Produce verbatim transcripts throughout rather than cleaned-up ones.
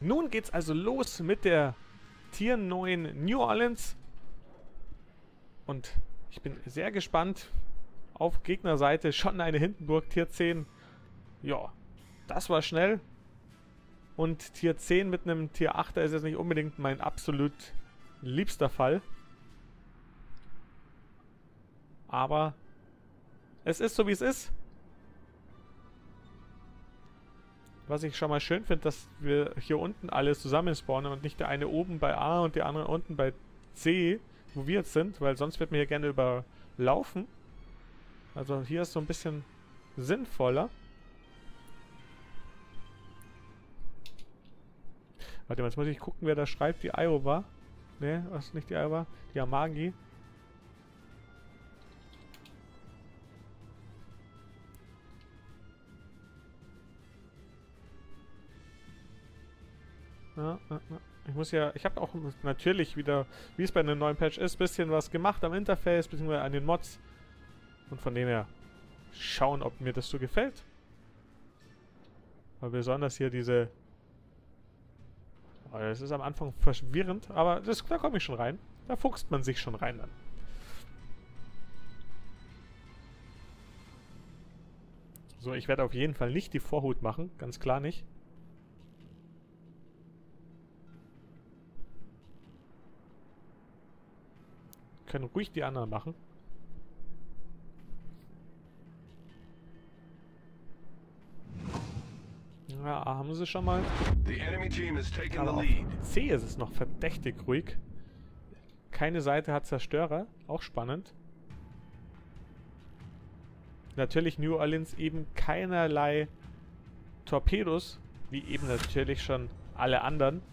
Nun geht's also los mit der Tier neun New Orleans. Und ich bin sehr gespannt. Auf Gegnerseite schon eine Hindenburg, Tier zehn. Ja, das war schnell. Und Tier zehn mit einem Tier achter ist jetzt nicht unbedingt mein absolut liebster Fall. Aber es ist so, wie es ist. Was ich schon mal schön finde, dass wir hier unten alle zusammen spawnen und nicht der eine oben bei A und der andere unten bei C, wo wir jetzt sind, weil sonst wird mir hier gerne überlaufen. Also hier ist so ein bisschen sinnvoller. Warte mal, jetzt muss ich gucken, wer da schreibt. Die Iowa. Ne, was ist nicht die Iowa? Die Amagi. Ja, ja, ja. Ich muss ja, ich habe auch natürlich wieder, wie es bei einem neuen Patch ist, ein bisschen was gemacht am Interface, beziehungsweise an den Mods. Und von dem her schauen, ob mir das so gefällt. Aber besonders hier diese... Oh, das ist am Anfang verwirrend, aber das, da komme ich schon rein. Da fuchst man sich schon rein dann. So, ich werde auf jeden Fall nicht die Vorhut machen, ganz klar nicht. Können ruhig die anderen machen. Ja, haben sie schon mal. Aber auf C ist es noch verdächtig ruhig. Keine Seite hat Zerstörer. Auch spannend. Natürlich New Orleans eben keinerlei Torpedos. Wie eben natürlich schon alle anderen.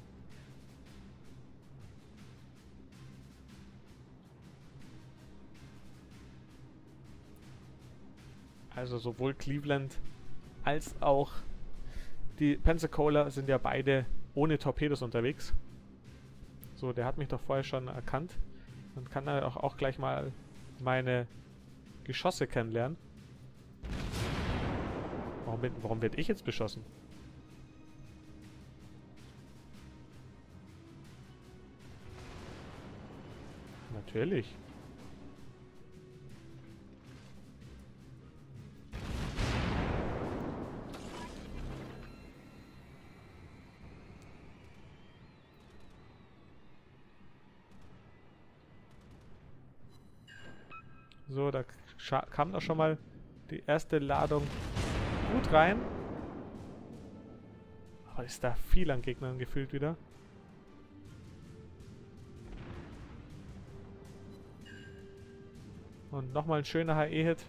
Also sowohl Cleveland als auch die Pensacola sind ja beide ohne Torpedos unterwegs. So, der hat mich doch vorher schon erkannt. Dann kann er auch, auch gleich mal meine Geschosse kennenlernen. Warum, bin, warum werde ich jetzt beschossen? Natürlich. So, da kam doch schon mal die erste Ladung gut rein. Aber ist da viel an Gegnern gefühlt wieder. Und nochmal ein schöner H E-Hit.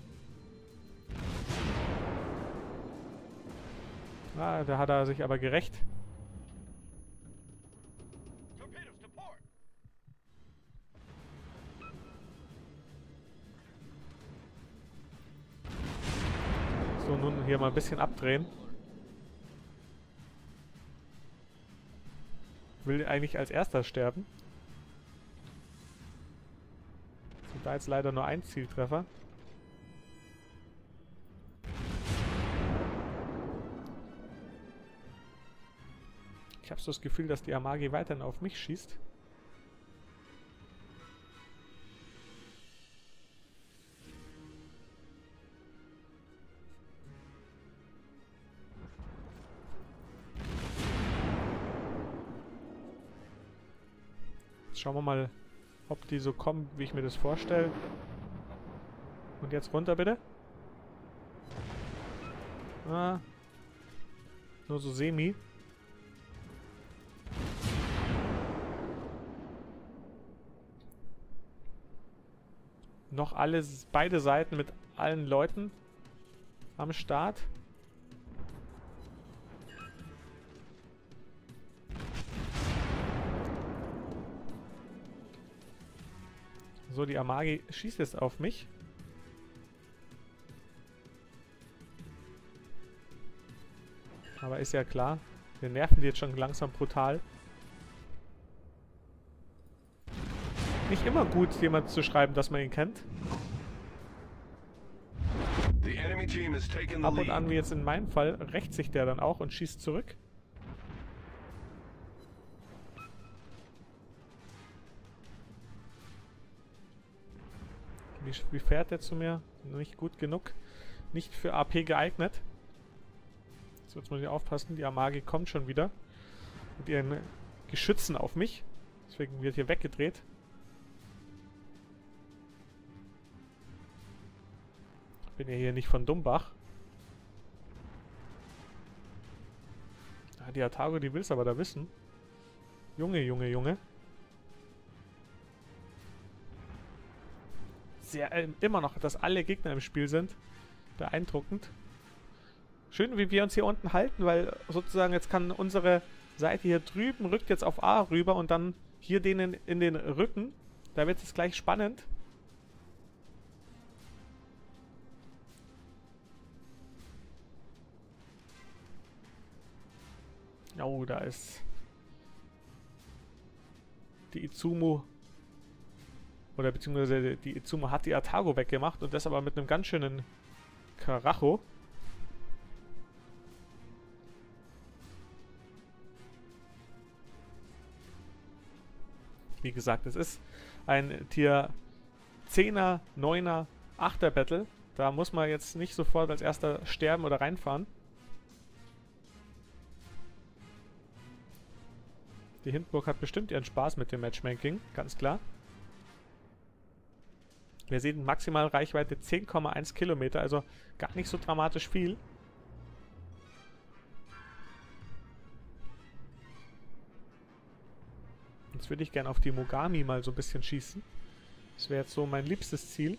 Ah, da hat er sich aber gerecht. So, nun hier mal ein bisschen abdrehen. Will eigentlich als erster sterben. So, da jetzt leider nur ein Zieltreffer. Ich habe so das Gefühl, dass die Amagi weiterhin auf mich schießt. Schauen wir mal, ob die so kommen, wie ich mir das vorstelle. Und jetzt runter, bitte. Ah. Nur so semi. Noch alles, beide Seiten mit allen Leuten am Start. So, die Amagi schießt jetzt auf mich. Aber ist ja klar, wir nerven die jetzt schon langsam brutal. Nicht immer gut, jemand zu schreiben, dass man ihn kennt. Ab und an, wie jetzt in meinem Fall, rächt sich der dann auch und schießt zurück. Wie, wie fährt der zu mir? Nicht gut genug. Nicht für A P geeignet. So, jetzt muss ich aufpassen. Die Amagi kommt schon wieder. Mit ihren Geschützen auf mich. Deswegen wird hier weggedreht. Ich bin ja hier nicht von Dumbach. Ah, die Atago, die will es aber da wissen. Junge, Junge, Junge. Sehr, äh, immer noch, dass alle Gegner im Spiel sind. Beeindruckend. Schön, wie wir uns hier unten halten, weil sozusagen jetzt kann unsere Seite hier drüben, rückt jetzt auf A rüber und dann hier denen in den Rücken. Da wird es gleich spannend. Oh, da ist die Izumo. Oder beziehungsweise die Izumo hat die Atago weggemacht und das aber mit einem ganz schönen Karacho. Wie gesagt, es ist ein Tier zehner, neuner, achter Battle. Da muss man jetzt nicht sofort als erster sterben oder reinfahren. Die Hindenburg hat bestimmt ihren Spaß mit dem Matchmaking, ganz klar. Wir sehen maximal Reichweite zehn Komma eins Kilometer, also gar nicht so dramatisch viel. Jetzt würde ich gerne auf die Mogami mal so ein bisschen schießen. Das wäre jetzt so mein liebstes Ziel.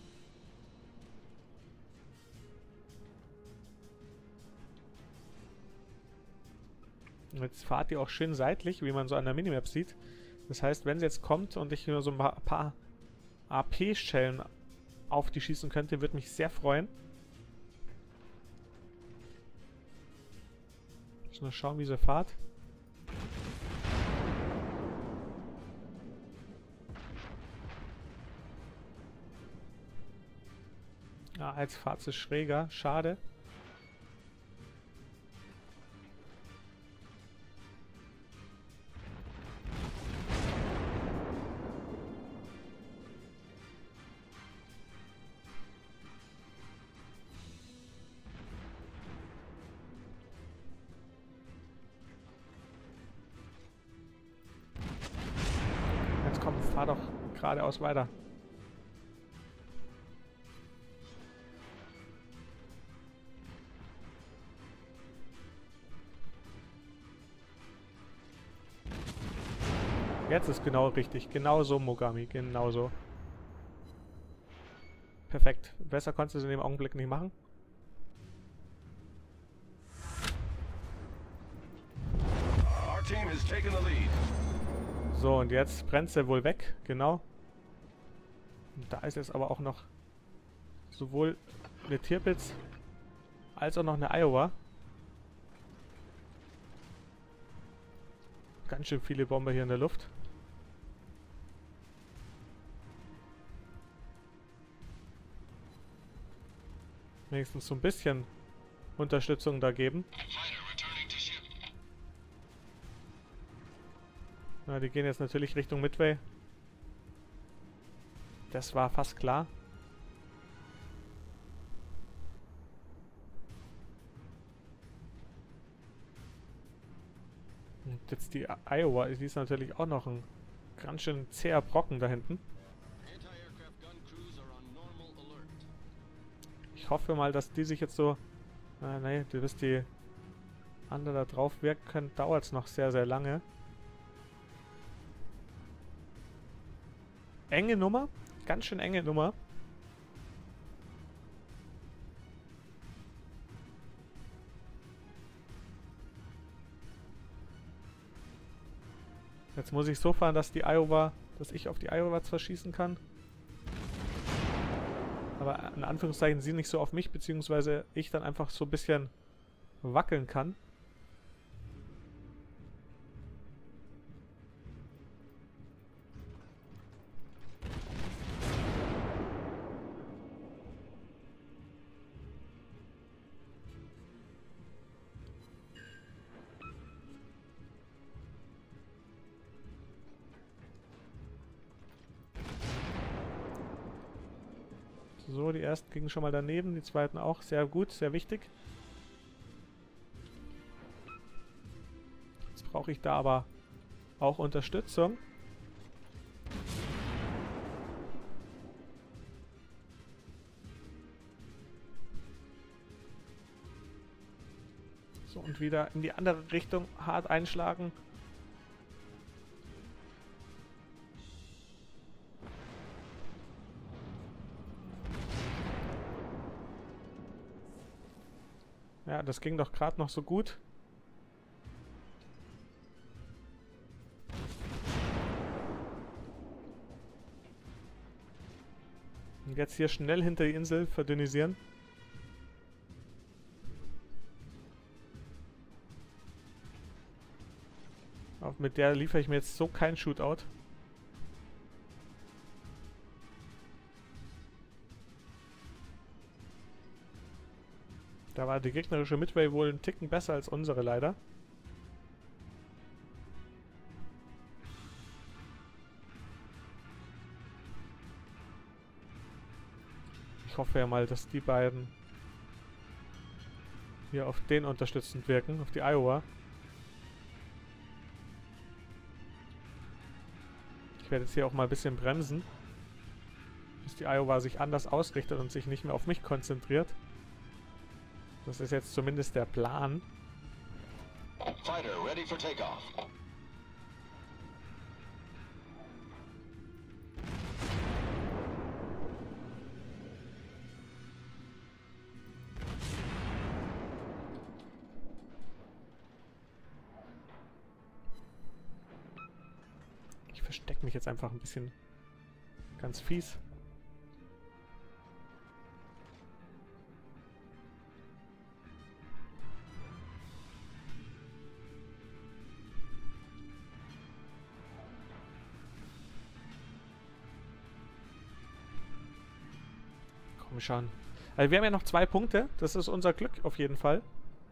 Und jetzt fahrt die auch schön seitlich, wie man so an der Minimap sieht. Das heißt, wenn sie jetzt kommt und ich nur so ein paar A P-Schellen auf die schießen könnte, würde mich sehr freuen. Ich muss nur schauen, wie sie fahrt. Ja, jetzt fahrt sie schräger. Schade. Jetzt komm, fahr doch geradeaus weiter. Jetzt ist genau richtig. Genau so, Mogami. Genau so. Perfekt. Besser konntest du es in dem Augenblick nicht machen. So, und jetzt brennt sie wohl weg. Genau. Und da ist jetzt aber auch noch sowohl eine Tirpitz als auch noch eine Iowa. Ganz schön viele Bomber hier in der Luft. Wenigstens so ein bisschen Unterstützung da geben. Na, die gehen jetzt natürlich Richtung Midway. Das war fast klar. Und jetzt die Iowa, die ist natürlich auch noch ein ganz schön zäher Brocken da hinten. Ich hoffe mal, dass die sich jetzt so... Äh, ne, bis die andere da drauf wirken können, dauert es noch sehr, sehr lange. Enge Nummer. Ganz schön enge Nummer. Jetzt muss ich so fahren, dass die Iowa, dass ich auf die Iowa zwar schießen kann. Aber in Anführungszeichen sie nicht so auf mich, beziehungsweise ich dann einfach so ein bisschen wackeln kann. So, die ersten gingen schon mal daneben, die zweiten auch. Sehr gut, sehr wichtig. Jetzt brauche ich da aber auch Unterstützung. So, und wieder in die andere Richtung hart einschlagen. Ja, das ging doch gerade noch so gut. Und jetzt hier schnell hinter die Insel verdünnisieren. Auch mit der liefere ich mir jetzt so kein Shootout. Da war die gegnerische Midway wohl einen Ticken besser als unsere leider. Ich hoffe ja mal, dass die beiden hier auf den unterstützend wirken, auf die Iowa. Ich werde jetzt hier auch mal ein bisschen bremsen, bis die Iowa sich anders ausrichtet und sich nicht mehr auf mich konzentriert. Das ist jetzt zumindest der Plan. Fighter ready for takeoff. Ich verstecke mich jetzt einfach ein bisschen ganz fies. Komm schon. Also wir haben ja noch zwei Punkte. Das ist unser Glück auf jeden Fall.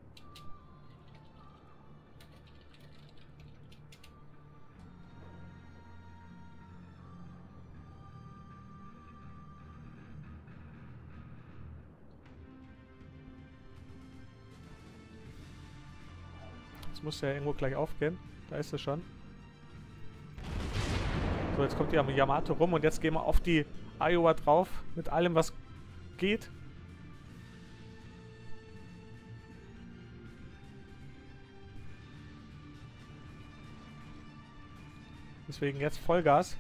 Das muss ja irgendwo gleich aufgehen. Da ist es schon. So, jetzt kommt die Yamato rum und jetzt gehen wir auf die Iowa drauf. Mit allem, was geht. Deswegen jetzt Vollgas.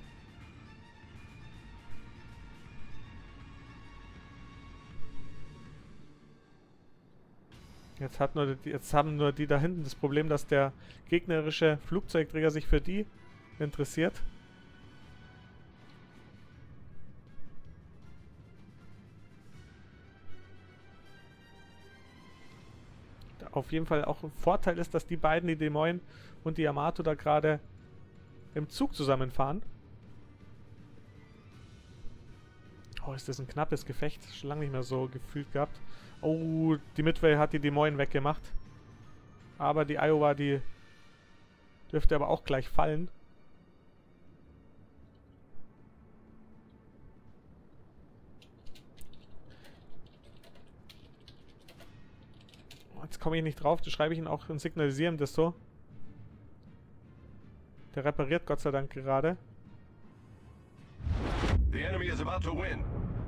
Jetzt, hat nur die, jetzt haben nur die da hinten das Problem, dass der gegnerische Flugzeugträger sich für die interessiert. Auf jeden Fall auch ein Vorteil ist, dass die beiden, die Des Moines und die Yamato, da gerade im Zug zusammenfahren. Oh, ist das ein knappes Gefecht. Schon lange nicht mehr so gefühlt gehabt. Oh, die Midway hat die Des Moines weggemacht. Aber die Iowa, die dürfte aber auch gleich fallen. Jetzt komme ich nicht drauf, das schreibe ich ihn auch und signalisieren das so. Der repariert Gott sei Dank gerade. The enemy is about to win.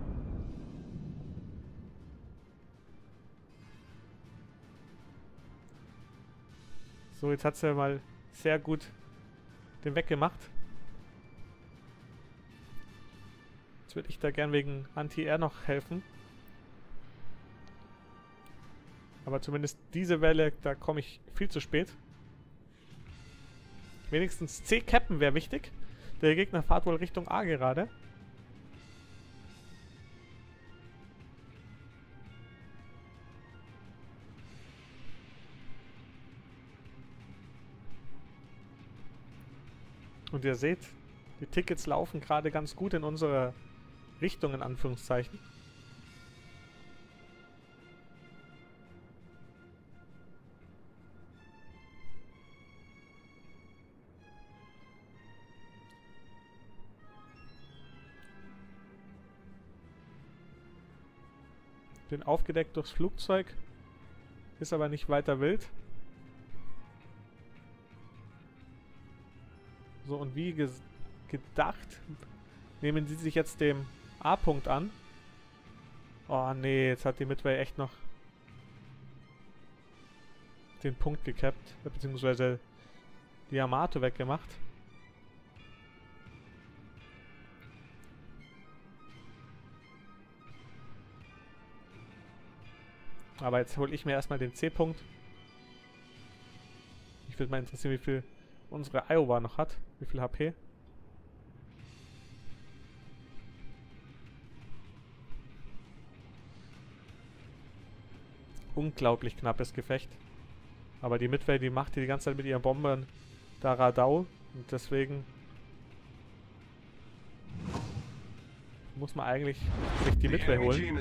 So, jetzt hat sie mal sehr gut den weggemacht. Jetzt würde ich da gern wegen Anti-Air noch helfen. Aber zumindest diese Welle, da komme ich viel zu spät. Wenigstens C-Cappen wäre wichtig. Der Gegner fährt wohl Richtung A gerade. Und ihr seht, die Tickets laufen gerade ganz gut in unsere Richtung, in Anführungszeichen. Bin aufgedeckt durchs Flugzeug. Ist aber nicht weiter wild. So, und wie gedacht, nehmen sie sich jetzt dem A-Punkt an. Oh nee, jetzt hat die Midway echt noch den Punkt gekappt, beziehungsweise die Yamato weggemacht. Aber jetzt hole ich mir erstmal den C-Punkt. Mich würde mal interessieren, wie viel unsere Iowa noch hat. Wie viel H P? Unglaublich knappes Gefecht. Aber die Midway, die macht die ganze Zeit mit ihren Bombern da Radau. Und deswegen muss man eigentlich sich die Midway holen.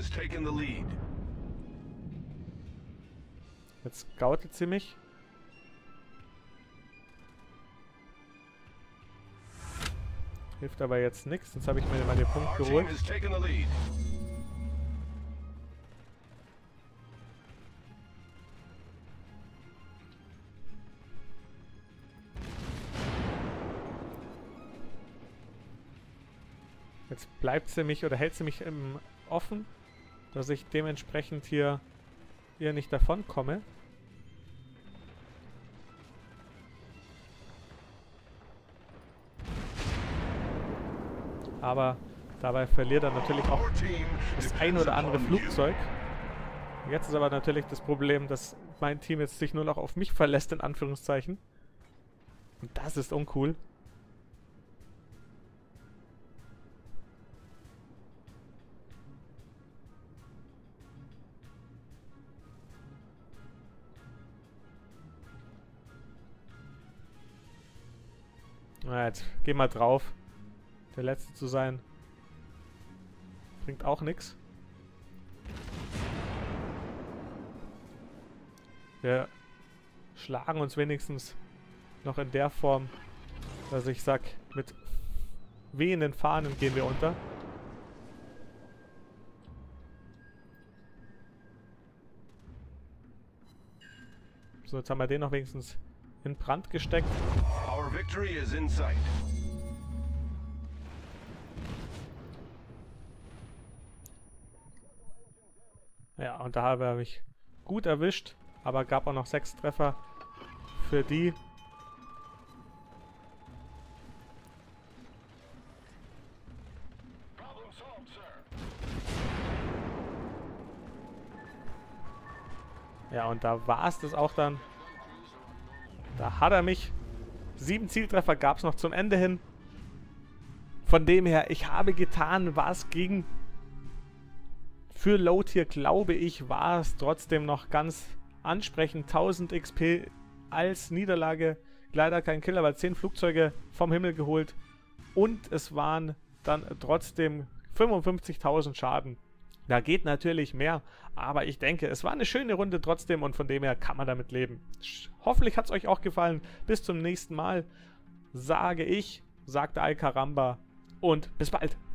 Jetzt scoutet sie mich. Hilft aber jetzt nichts. Jetzt habe ich mir mal den Punkt geholt. Jetzt bleibt sie mich oder hält sie mich im offen, dass ich dementsprechend hier ihr nicht davon komme. Aber dabei verliert er natürlich auch das ein oder andere Flugzeug. Jetzt ist aber natürlich das Problem, dass mein Team jetzt sich nur noch auf mich verlässt, in Anführungszeichen. Und das ist uncool. Na, jetzt geh mal drauf. Der Letzte zu sein. Bringt auch nichts. Wir schlagen uns wenigstens noch in der Form, dass ich sag, mit wehenden Fahnen gehen wir unter. So, jetzt haben wir den noch wenigstens in Brand gesteckt. Our victory is in sight. Ja, und da habe er mich gut erwischt, aber gab auch noch sechs Treffer für die. Ja, und da war es das auch dann. Da hat er mich. Sieben Zieltreffer gab es noch zum Ende hin. Von dem her, ich habe getan, was ging. Für Low-Tier, glaube ich, war es trotzdem noch ganz ansprechend. tausend X P als Niederlage. Leider kein Kill, aber zehn Flugzeuge vom Himmel geholt. Und es waren dann trotzdem fünfundfünfzigtausend Schaden. Da geht natürlich mehr, aber ich denke, es war eine schöne Runde trotzdem und von dem her kann man damit leben. Hoffentlich hat es euch auch gefallen. Bis zum nächsten Mal, sage ich, sagte Alcaramba und bis bald.